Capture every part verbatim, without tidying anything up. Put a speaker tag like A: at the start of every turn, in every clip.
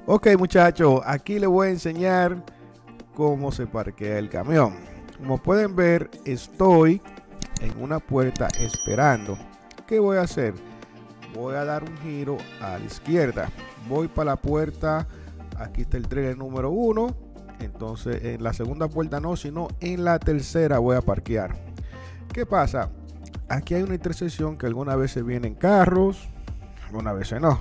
A: Ok, muchachos, aquí les voy a enseñar cómo se parquea el camión. Como pueden ver, estoy en una puerta esperando. ¿Qué voy a hacer? Voy a dar un giro a la izquierda. Voy para la puerta. Aquí está el trailer número uno. Entonces en la segunda puerta no, sino en la tercera voy a parquear. ¿Qué pasa? Aquí hay una intersección que algunas veces vienen carros, algunas veces no.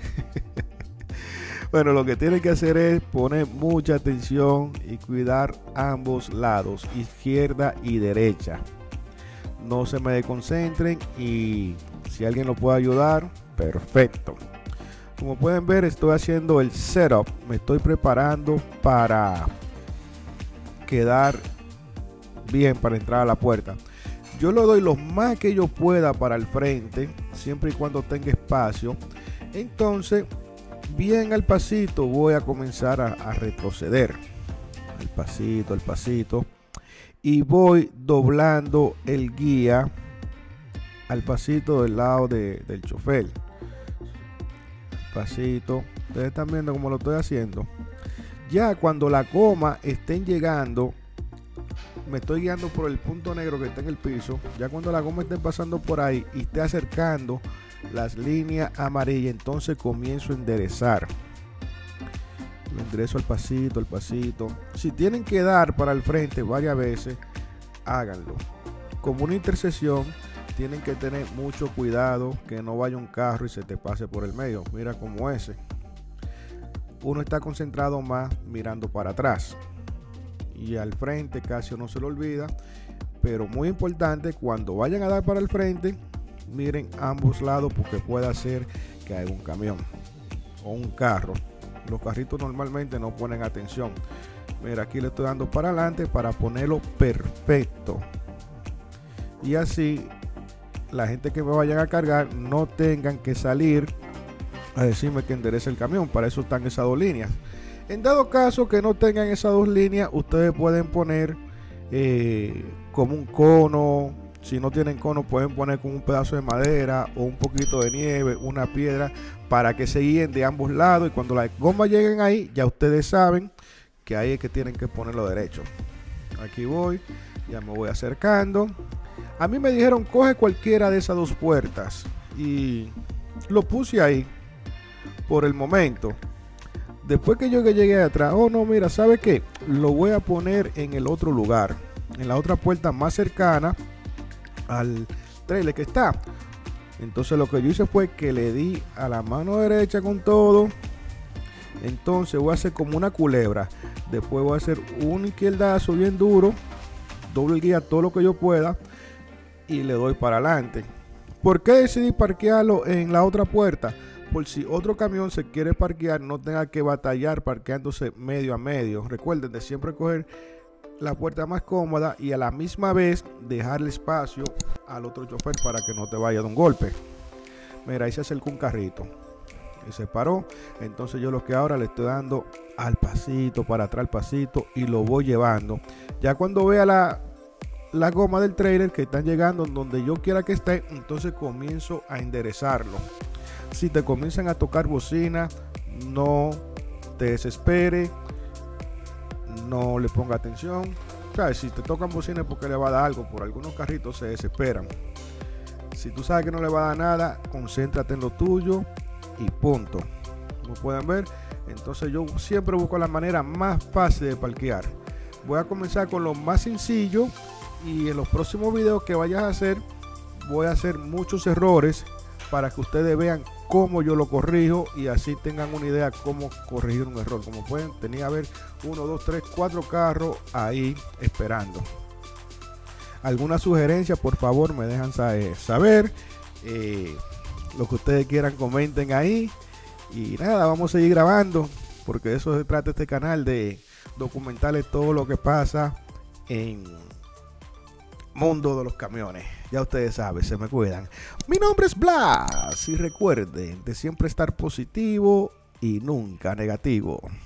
A: Bueno, lo que tienen que hacer es poner mucha atención y cuidar ambos lados, izquierda y derecha. No se me desconcentren y si alguien lo puede ayudar, perfecto. Como pueden ver, estoy haciendo el setup, me estoy preparando para quedar bien para entrar a la puerta. Yo lo doy lo más que yo pueda para el frente, siempre y cuando tenga espacio. Entonces, bien al pasito voy a comenzar a, a retroceder. Al pasito, al pasito. Y voy doblando el guía al pasito del lado de, del chofer. Pasito. Ustedes están viendo cómo lo estoy haciendo. Ya cuando la goma estén llegando, me estoy guiando por el punto negro que está en el piso. Ya cuando la goma esté pasando por ahí y esté acercando las líneas amarillas, entonces comienzo a enderezar. Lo enderezo al pasito, al pasito. Si tienen que dar para el frente varias veces, háganlo. Como una intersección, tienen que tener mucho cuidado que no vaya un carro y se te pase por el medio. Mira como ese. Uno está concentrado más mirando para atrás. Y al frente casi no se lo olvida. Pero muy importante, cuando vayan a dar para el frente, miren ambos lados porque puede ser que haya un camión o un carro. Los carritos normalmente no ponen atención. Mira, aquí le estoy dando para adelante para ponerlo perfecto. Y así la gente que me vayan a cargar no tengan que salir a decirme que enderece el camión. Para eso están esas dos líneas. En dado caso que no tengan esas dos líneas, ustedes pueden poner eh, como un cono. Si no tienen cono, pueden poner con un pedazo de madera o un poquito de nieve, una piedra, para que se guíen de ambos lados. Y cuando las gomas lleguen ahí, ya ustedes saben que ahí es que tienen que ponerlo derecho. Aquí voy, ya me voy acercando. A mí me dijeron, coge cualquiera de esas dos puertas. Y lo puse ahí por el momento. Después que yo que llegué atrás, oh no, mira, ¿sabe qué? Lo voy a poner en el otro lugar, en la otra puerta más cercana al trailer que está. Entonces lo que yo hice fue que le di a la mano derecha con todo. Entonces voy a hacer como una culebra. Después voy a hacer un izquierdazo bien duro, doble el guía todo lo que yo pueda y le doy para adelante. ¿Por qué decidí parquearlo en la otra puerta? Por si otro camión se quiere parquear, no tenga que batallar parqueándose medio a medio. Recuerden de siempre coger la puerta más cómoda y a la misma vez dejarle espacio al otro chofer para que no te vaya de un golpe. Mira, ahí se acercó un carrito y se paró. Entonces yo lo que ahora le estoy dando al pasito, para atrás al pasito, y lo voy llevando. Ya cuando vea la, la goma del trailer que están llegando donde yo quiera que esté, entonces comienzo a enderezarlo. Si te comienzan a tocar bocina, no te desesperes, no le ponga atención. O sea, si te tocan bocina es porque le va a dar algo. Por algunos carritos se desesperan. Si tú sabes que no le va a dar nada, concéntrate en lo tuyo y punto. Como pueden ver, entonces yo siempre busco la manera más fácil de parquear. Voy a comenzar con lo más sencillo y en los próximos videos que vayas a hacer voy a hacer muchos errores para que ustedes vean cómo yo lo corrijo y así tengan una idea cómo corregir un error. Como pueden, tenía a ver uno, dos, tres, cuatro carros ahí esperando. Alguna sugerencia, por favor, me dejan saber. Eh, lo que ustedes quieran, comenten ahí. Y nada, vamos a seguir grabando, porque de eso se trata este canal, de documentarles todo lo que pasa en mundo de los camiones. Ya ustedes saben, se me cuidan. Mi nombre es Blas y recuerden de siempre estar positivo y nunca negativo.